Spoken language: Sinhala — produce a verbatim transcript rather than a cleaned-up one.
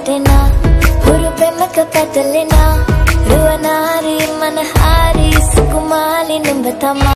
වැටෙනා හුරු පෙමක පැටලෙනා රුවනාරි මනහාරි සුකුමාලි නුඹ තමා